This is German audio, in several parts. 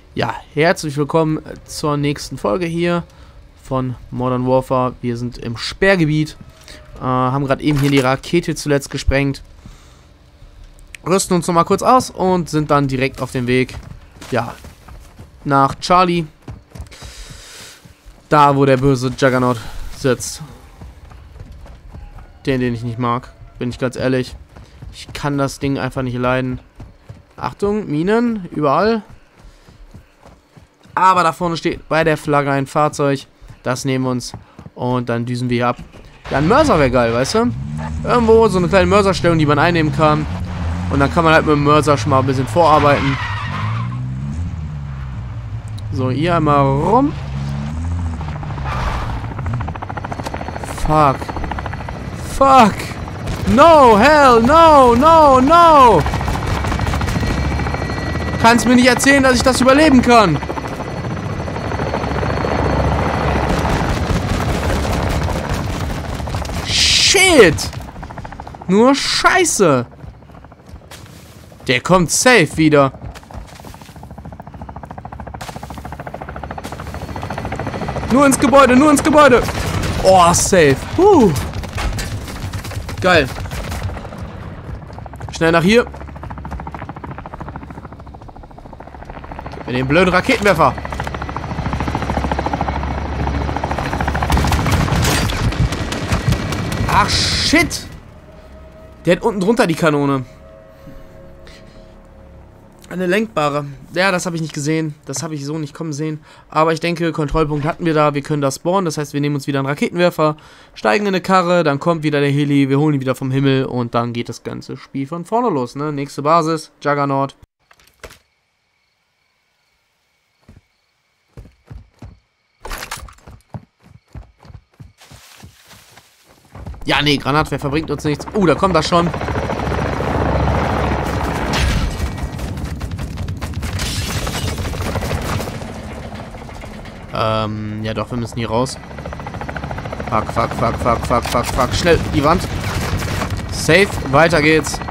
Ja, herzlich willkommen zur nächsten Folge hier von Modern Warfare. Wir sind im Sperrgebiet, haben gerade eben hier die Rakete zuletzt gesprengt, rüsten uns nochmal kurz aus und sind dann direkt auf dem Weg, ja, nach Charlie. Da, wo der böse Juggernaut sitzt. Den ich nicht mag, bin ich ganz ehrlich. Ich kann das Ding einfach nicht leiden. Achtung, Minen, überall. Aber da vorne steht bei der Flagge ein Fahrzeug. Das nehmen wir uns. Und dann düsen wir hier ab. Ja, ein Mörser wäre geil, weißt du? Irgendwo so eine kleine Mörserstellung, die man einnehmen kann. Und dann kann man halt mit dem Mörser schon mal ein bisschen vorarbeiten. So, hier einmal rum. Fuck. Fuck. No, hell, no, no, no. Kannst mir nicht erzählen, dass ich das überleben kann. Shit. Nur Scheiße. Der kommt safe wieder. Nur ins Gebäude, nur ins Gebäude. Oh, safe. Geil. Schnell nach hier. Gib mir den blöden Raketenwerfer. Ach, shit. Der hat unten drunter die Kanone. Eine lenkbare. Ja, das habe ich nicht gesehen. Das habe ich so nicht kommen sehen. Aber ich denke, Kontrollpunkt hatten wir da. Wir können da spawnen. Das heißt, wir nehmen uns wieder einen Raketenwerfer, steigen in eine Karre, dann kommt wieder der Heli, wir holen ihn wieder vom Himmel und dann geht das ganze Spiel von vorne los. Ne? Nächste Basis, Juggernaut. Ja, nee, Granatwerfer bringt uns nichts. Da kommt das schon. Ja doch, wir müssen hier raus. Fuck, fuck, fuck, fuck, fuck, fuck, fuck. Schnell, die Wand. Safe, weiter geht's.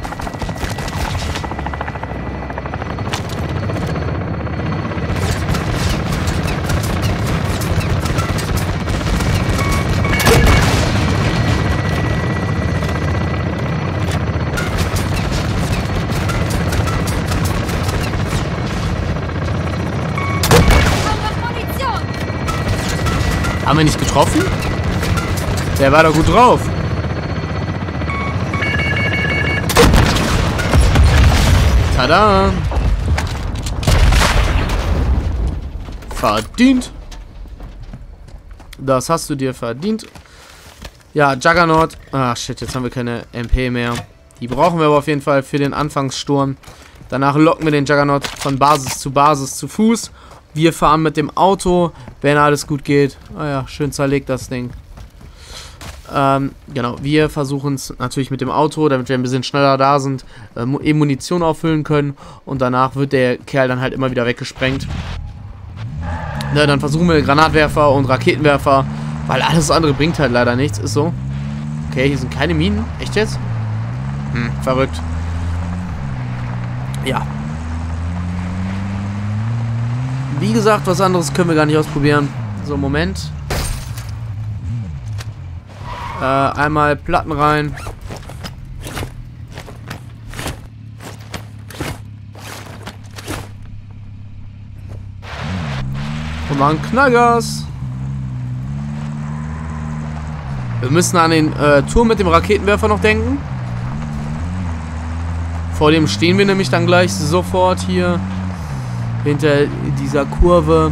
Haben wir nicht getroffen? Der war doch gut drauf. Tada! Verdient. Das hast du dir verdient. Ja, Juggernaut. Ah, shit, jetzt haben wir keine MP mehr. Die brauchen wir aber auf jeden Fall für den Anfangssturm. Danach locken wir den Juggernaut von Basis zu Fuß. Wir fahren mit dem Auto, wenn alles gut geht. Ah ja, schön zerlegt das Ding. Genau, wir versuchen es natürlich mit dem Auto, damit wir ein bisschen schneller da sind, eben Munition auffüllen können. Und danach wird der Kerl dann halt immer wieder weggesprengt. Ja, dann versuchen wir Granatwerfer und Raketenwerfer, weil alles andere bringt halt leider nichts, ist so. Okay, hier sind keine Minen. Echt jetzt? Verrückt. Ja. Wie gesagt, was anderes können wir gar nicht ausprobieren. So, Moment. Einmal Platten rein. Und machen Knallgas. Wir müssen an den Turm mit dem Raketenwerfer noch denken. Vor dem stehen wir nämlich dann gleich sofort hier. Hinter dieser Kurve.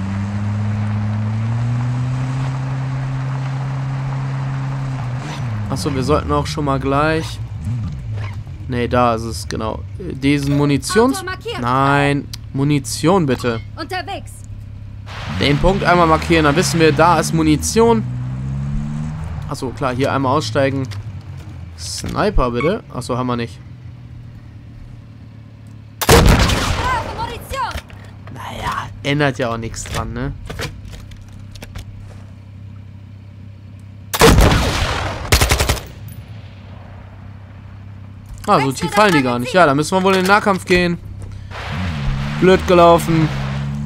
Achso, wir sollten auch schon mal gleich... Ne, da ist es, genau. Diesen Munitions... Nein, Munition bitte. Unterwegs. Den Punkt einmal markieren, dann wissen wir, da ist Munition. Achso, klar, hier einmal aussteigen. Sniper bitte. Achso, haben wir nicht. Naja, ändert ja auch nichts dran, ne? Ah, so tief fallen die gar nicht. Ja, da müssen wir wohl in den Nahkampf gehen. Blöd gelaufen.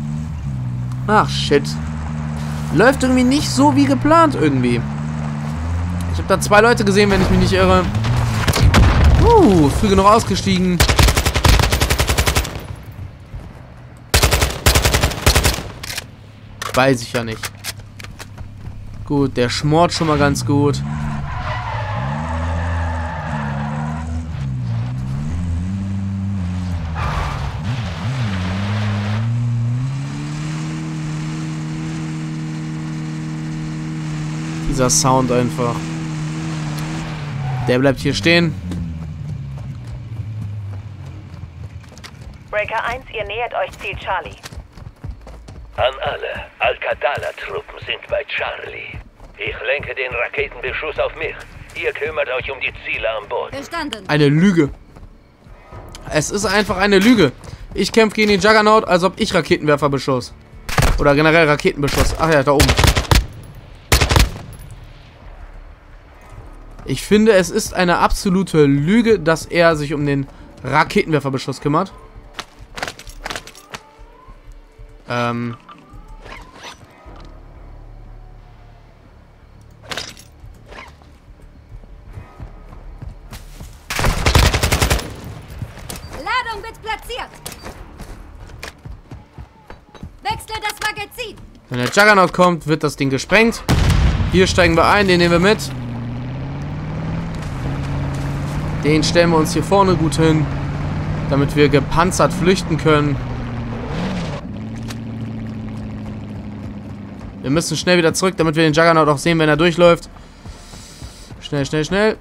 Ach, shit. Läuft irgendwie nicht so wie geplant irgendwie. Ich habe da 2 Leute gesehen, wenn ich mich nicht irre. Früh genug ausgestiegen. Weiß ich ja nicht. Gut, der schmort schon mal ganz gut. Dieser Sound einfach. Der bleibt hier stehen. Breaker 1, ihr nähert euch Ziel Charlie. An alle. Al-Qadala-Truppen sind bei Charlie. Ich lenke den Raketenbeschuss auf mich. Ihr kümmert euch um die Ziele an Bord. Verstanden. Eine Lüge. Es ist einfach eine Lüge. Ich kämpfe gegen den Juggernaut, als ob ich Raketenwerfer beschoss. Oder generell Raketenbeschuss. Ach ja, da oben. Ich finde, es ist eine absolute Lüge, dass er sich um den Raketenwerferbeschuss kümmert. Ladung wird platziert. Wechsle das Magazin. Wenn der Juggernaut kommt, wird das Ding gesprengt. Hier steigen wir ein, den nehmen wir mit. Den stellen wir uns hier vorne gut hin, damit wir gepanzert flüchten können. Wir müssen schnell wieder zurück, damit wir den Juggernaut auch sehen, wenn er durchläuft. Schnell, schnell, schnell.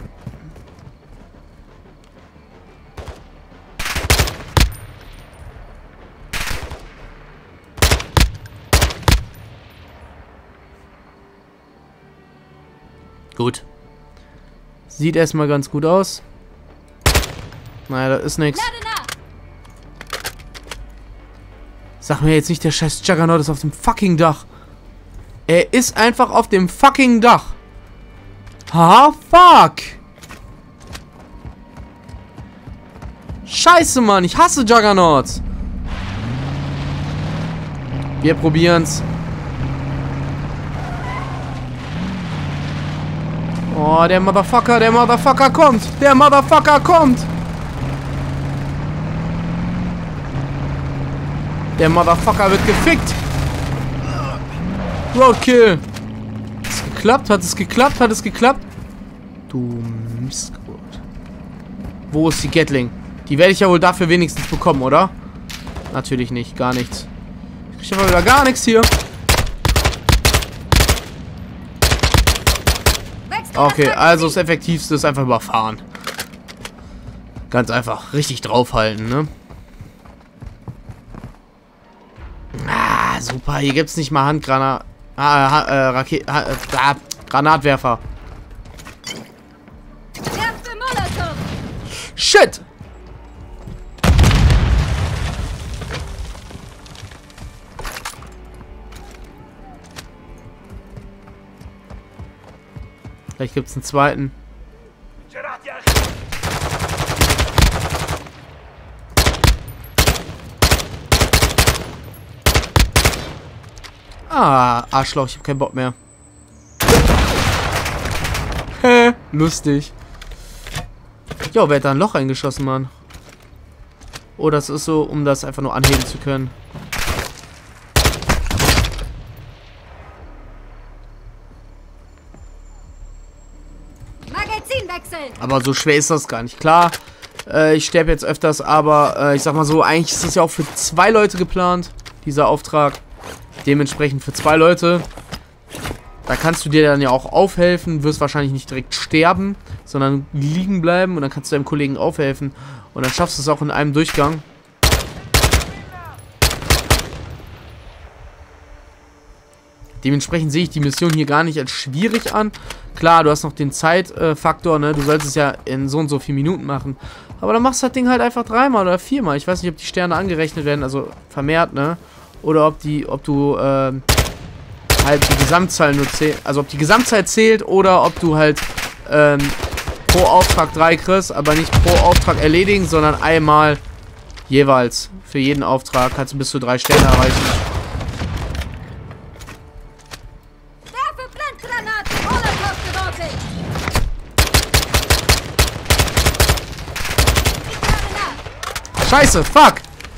Gut. Sieht erstmal ganz gut aus. Naja, das ist nichts. Sag mir jetzt nicht, der scheiß Juggernaut ist auf dem fucking Dach. Er ist einfach auf dem fucking Dach. Ha, fuck. Scheiße, Mann. Ich hasse Juggernauts. Wir probieren's. Oh, der Motherfucker kommt. Der Motherfucker kommt. Der Motherfucker wird gefickt. Roadkill. Hat es geklappt? Hat es geklappt? Hat es geklappt? Du Mistgeburt. Wo ist die Gatling? Die werde ich ja wohl dafür wenigstens bekommen, oder? Natürlich nicht. Gar nichts. Ich kriege aber wieder gar nichts hier. Okay, also das Effektivste ist einfach überfahren. Ganz einfach. Richtig draufhalten, ne? Ah, super. Hier gibt es nicht mal Granatwerfer. Shit! Vielleicht gibt es einen zweiten. Ah, Arschloch, ich hab keinen Bock mehr. Hä, lustig. Jo, wer hat da ein Loch eingeschossen, Mann? Oh, das ist so, um das einfach nur anheben zu können. Magazin wechseln. Aber so schwer ist das gar nicht. Klar, ich sterbe jetzt öfters, aber ich sag mal so, eigentlich ist das ja auch für 2 Leute geplant, dieser Auftrag. Dementsprechend für 2 Leute. Da kannst du dir dann ja auch aufhelfen, wirst wahrscheinlich nicht direkt sterben, sondern liegen bleiben und dann kannst du deinem Kollegen aufhelfen und dann schaffst du es auch in einem Durchgang. Dementsprechend sehe ich die Mission hier gar nicht als schwierig an. Klar, du hast noch den Zeitfaktor, ne? Du sollst es ja in so und so 4 Minuten machen. Aber dann machst du das Ding halt einfach 3-mal oder 4-mal. Ich weiß nicht, ob die Sterne angerechnet werden, also vermehrt, ne? Oder ob du halt die Gesamtzahl nur zählt, also ob die Gesamtzahl zählt oder ob du halt pro Auftrag 3 kriegst, aber nicht pro Auftrag erledigen, sondern einmal jeweils. Für jeden Auftrag kannst du bis zu 3 Sterne erreichen. Scheiße, fuck!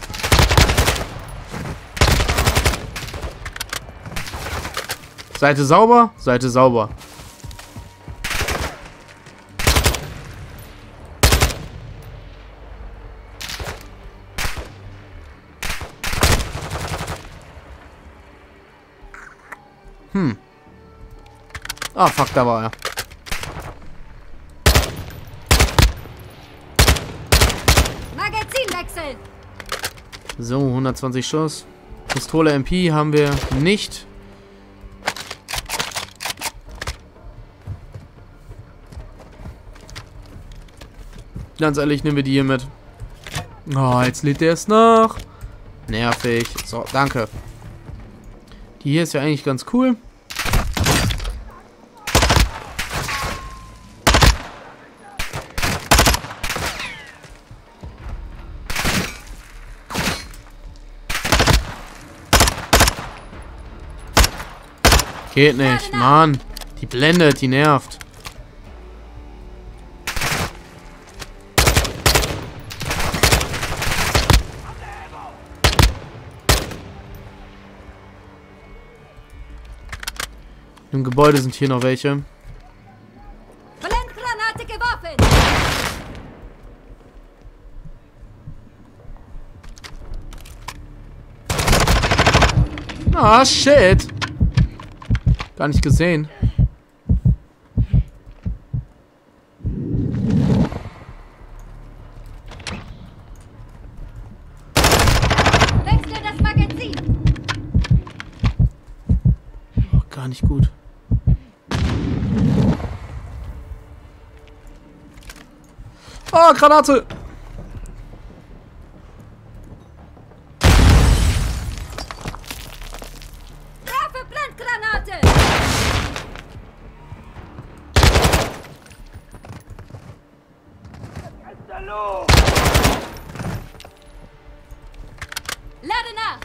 Seite sauber, Seite sauber. Ah, fuck, da war er. Magazin wechseln! So, 120 Schuss. Pistole MP haben wir nicht. Ganz ehrlich, nehmen wir die hier mit. Oh, jetzt lädt der es nach. Nervig. So, danke. Die hier ist ja eigentlich ganz cool. Geht nicht, Mann. Die blendet, die nervt. Im Gebäude sind hier noch welche. Blendgranate geworfen! Ah, shit. Gar nicht gesehen. Wechsle das Magazin! Oh, gar nicht gut. Oh, Granate! Werfe Blendgranate! Lade nach!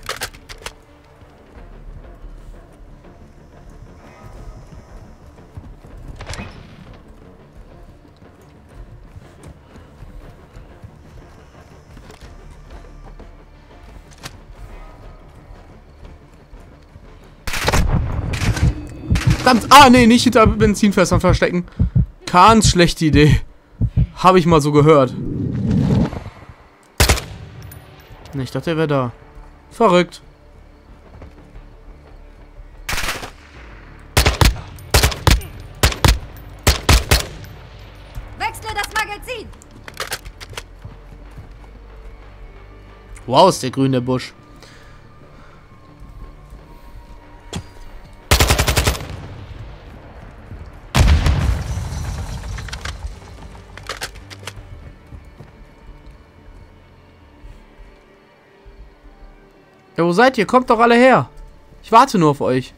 Verdammt! Ah, nee, nicht hinter Benzinfässern verstecken. Ganz schlechte Idee. Habe ich mal so gehört. Nee, ich dachte, er wäre da. Verrückt. Wechsle das Magazin! Wow, ist der grün, der Busch. Ja, wo seid ihr? Kommt doch alle her. Ich warte nur auf euch.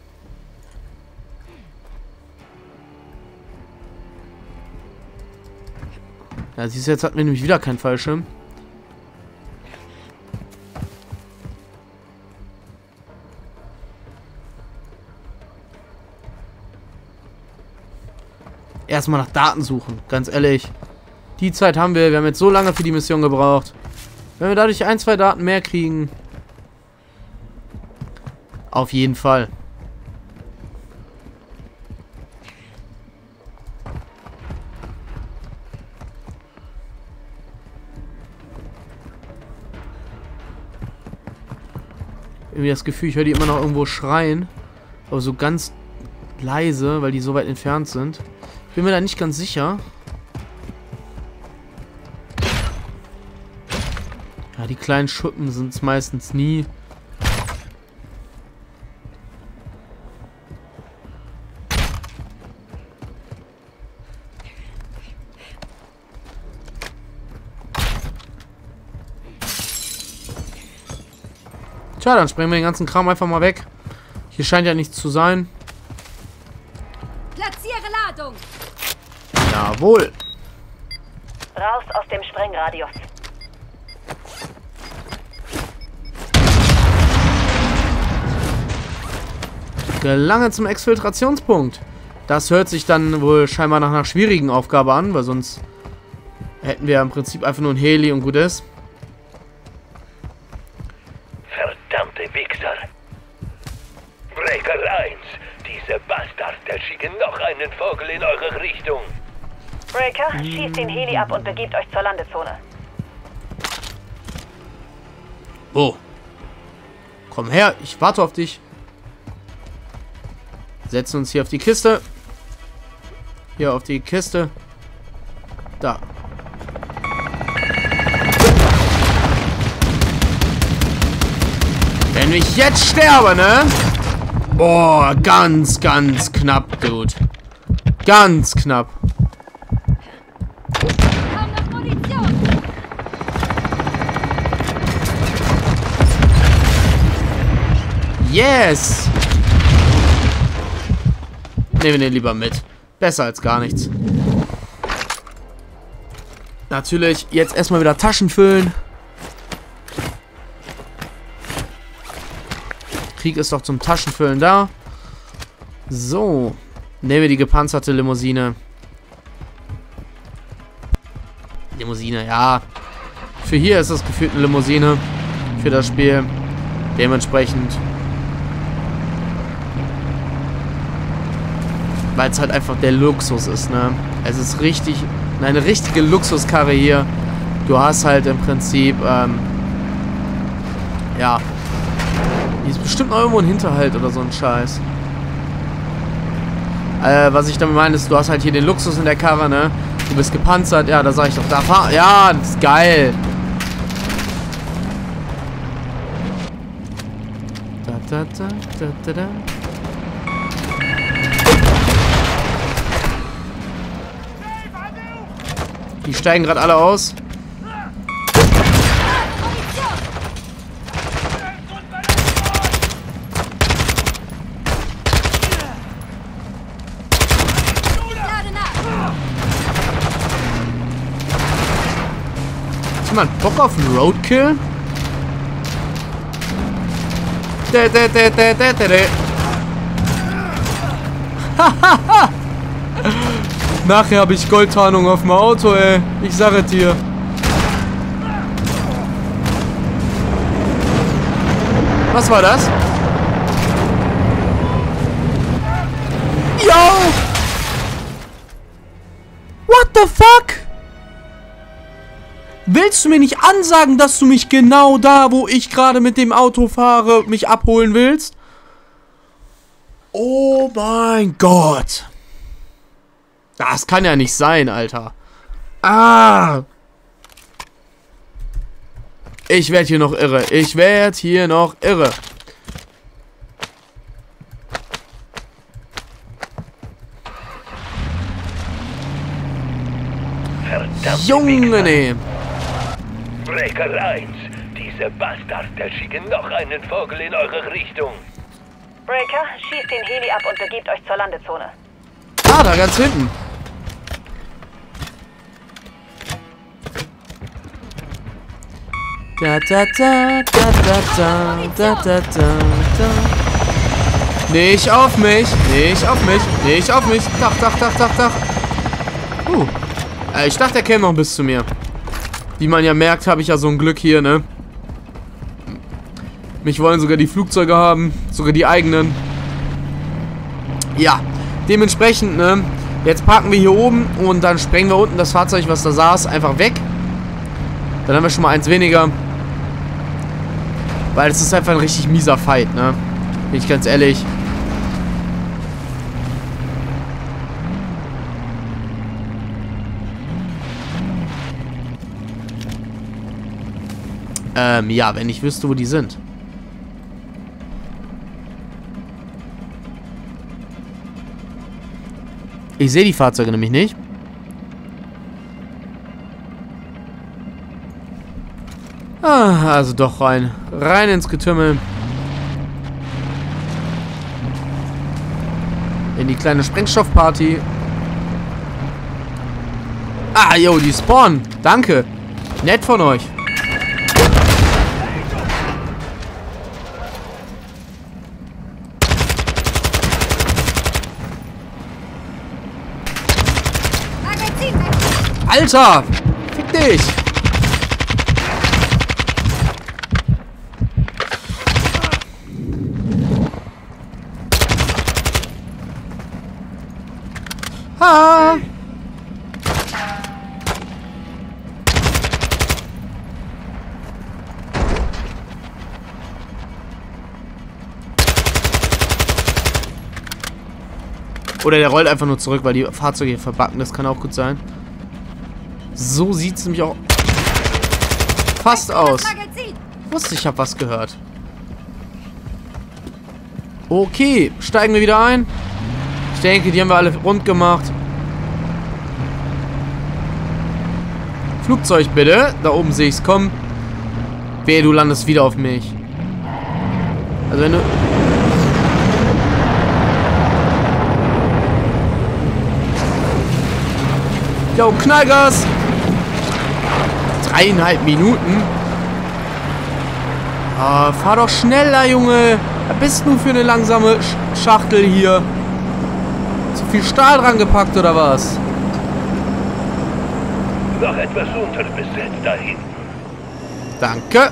Ja, siehst du, jetzt hatten wir nämlich wieder keinen Fallschirm. Erstmal nach Daten suchen, ganz ehrlich. Die Zeit haben wir. Wir haben jetzt so lange für die Mission gebraucht. Wenn wir dadurch 1, 2 Daten mehr kriegen. Auf jeden Fall. Irgendwie das Gefühl, ich höre die immer noch irgendwo schreien. Aber so ganz leise, weil die so weit entfernt sind. Ich bin mir da nicht ganz sicher. Ja, die kleinen Schuppen sind es meistens nie. Tja, dann sprengen wir den ganzen Kram einfach mal weg. Hier scheint ja nichts zu sein. Platziere Ladung! Jawohl. Raus aus dem Sprengradius. Gelange zum Exfiltrationspunkt. Das hört sich dann wohl scheinbar nach einer schwierigen Aufgabe an, weil sonst hätten wir im Prinzip einfach nur ein Heli und gut ist. verdammte Wichser. Breaker 1, diese Bastarde schicken noch einen Vogel in eure Richtung. Breaker, schießt den Heli ab und begebt euch zur Landezone. Wo? Komm her, ich warte auf dich. Setzen uns hier auf die Kiste. Hier auf die Kiste. Da. Wenn ich jetzt sterbe, ne? Boah, ganz, ganz knapp, Dude. Ganz knapp. Kaum noch Munition. Yes! Nehmen wir den lieber mit. Besser als gar nichts. Natürlich, jetzt erstmal wieder Taschen füllen. Krieg ist doch zum Taschenfüllen da. So. Nehmen wir die gepanzerte Limousine. Limousine, ja. Für hier ist es gefühlt eine Limousine. Für das Spiel. Dementsprechend. Weil es halt einfach der Luxus ist, ne? Es ist richtig, eine richtige Luxuskarre hier. Du hast halt im Prinzip, ja. Hier ist bestimmt noch irgendwo ein Hinterhalt oder so ein Scheiß. Was ich damit meine, ist, du hast halt hier den Luxus in der Karre, ne? Du bist gepanzert, ja, da sag ich doch, da fahr. Ja, das ist geil. Da, da, da, da, da, da. Die steigen gerade alle aus. Lade nach. Hat jemand Bock auf einen Roadkill? Nachher habe ich Goldtarnung auf dem Auto, ey. Ich sage es dir. Was war das? Yo! What the fuck? Willst du mir nicht ansagen, dass du mich genau da, wo ich gerade mit dem Auto fahre, mich abholen willst? Oh mein Gott. Das kann ja nicht sein, Alter. Ah! Ich werde hier noch irre. Ich werde hier noch irre. Verdammte Junge, Wichser. nee. Breaker 1, diese Bastarde schicken noch einen Vogel in eure Richtung. Breaker, schießt den Heli ab und begebt euch zur Landezone. Ah, da ganz hinten. Da da da da da da da da da. Nicht auf mich, nicht auf mich, nicht auf mich. Dach. Ich dachte, er käme noch bis zu mir. Wie man ja merkt, habe ich ja so ein Glück hier, ne? Mich wollen sogar die Flugzeuge haben, sogar die eigenen. Ja, dementsprechend, ne? Jetzt parken wir hier oben und dann sprengen wir unten das Fahrzeug, was da saß, einfach weg. Dann haben wir schon mal eins weniger. Weil es ist einfach ein richtig mieser Fight, ne? Bin ich ganz ehrlich. Ja, wenn ich wüsste, wo die sind. Ich sehe die Fahrzeuge nämlich nicht. Ah, also doch rein. Rein ins Getümmel. In die kleine Sprengstoffparty. Ah, yo, die spawnen. Danke. Nett von euch. Magazin weg. Alter! Fick dich! Ha! Oder der rollt einfach nur zurück, weil die Fahrzeuge hier verbacken. Das kann auch gut sein. So sieht es nämlich auch fast aus. Ich wusste, ich habe was gehört. Okay, steigen wir wieder ein. Ich denke, die haben wir alle rund gemacht. Flugzeug bitte. Da oben sehe ich es kommen. Wehe, du landest wieder auf mich. Also wenn du... Jo, Knallgas! 3,5 Minuten. Ah, fahr doch schneller, Junge. Was bist du für eine langsame Schachtel hier? Zu viel Stahl dran gepackt, oder was? Noch etwas unterbesetzt da hinten. Danke.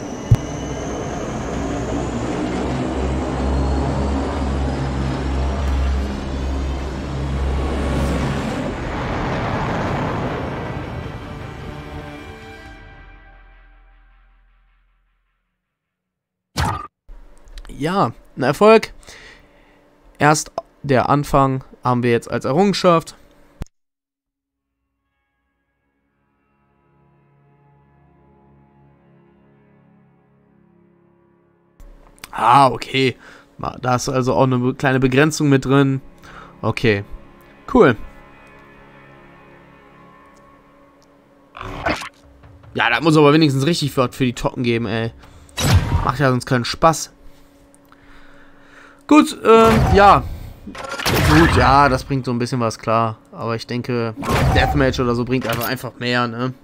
Ja, ein Erfolg. Erst der Anfang haben wir jetzt als Errungenschaft. Ah, okay. Da ist also auch eine kleine Begrenzung mit drin. Okay. Cool. Ja, da muss aber wenigstens richtig was für die Tocken geben, ey. Macht ja sonst keinen Spaß. Gut, ja. Gut, ja, das bringt so ein bisschen was, klar. Aber ich denke, Deathmatch oder so bringt einfach mehr, ne?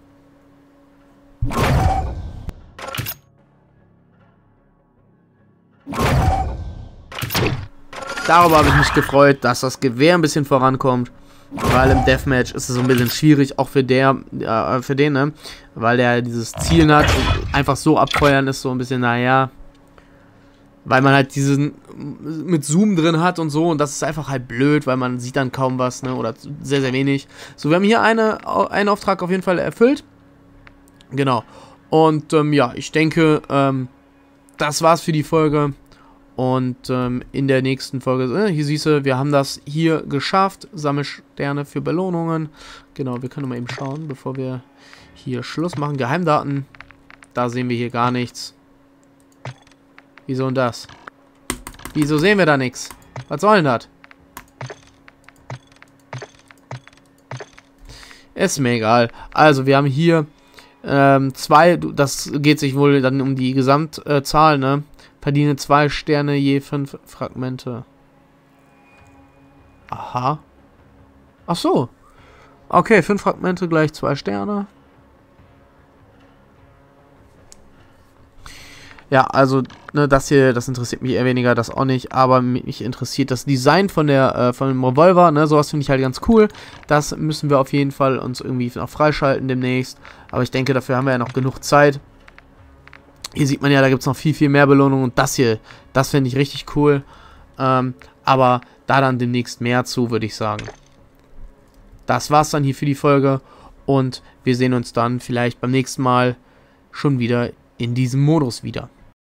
Darüber habe ich mich gefreut, dass das Gewehr ein bisschen vorankommt. Weil im Deathmatch ist es so ein bisschen schwierig, auch für den, ne? Weil der dieses Ziel hat und einfach so abfeuern ist so ein bisschen, naja. Weil man halt diesen mit Zoom drin hat und so und das ist einfach halt blöd, weil man sieht dann kaum was, ne? Oder sehr, sehr wenig. So, wir haben hier einen Auftrag auf jeden Fall erfüllt. Genau. Und ja, ich denke, das war's für die Folge. Und in der nächsten Folge, hier siehst du, wir haben das hier geschafft. Sammelsterne für Belohnungen. Genau, wir können mal eben schauen, bevor wir hier Schluss machen. Geheimdaten. Da sehen wir hier gar nichts. Wieso denn das? Wieso sehen wir da nichts? Was soll denn das? Ist mir egal. Also, wir haben hier 2, das geht sich wohl dann um die Gesamtzahl, ne? Verdiene 2 Sterne je 5 Fragmente. Aha. Ach so. Okay, 5 Fragmente gleich 2 Sterne. Ja, also, ne, das hier, das interessiert mich eher weniger, das auch nicht, aber mich interessiert das Design von dem Revolver, ne, sowas finde ich halt ganz cool. Das müssen wir auf jeden Fall uns irgendwie noch freischalten demnächst, aber ich denke, dafür haben wir ja noch genug Zeit. Hier sieht man ja, da gibt es noch viel, viel mehr Belohnungen und das hier, das finde ich richtig cool, aber da dann demnächst mehr zu, würde ich sagen. Das war's dann hier für die Folge und wir sehen uns dann vielleicht beim nächsten Mal schon wieder in diesem Modus wieder.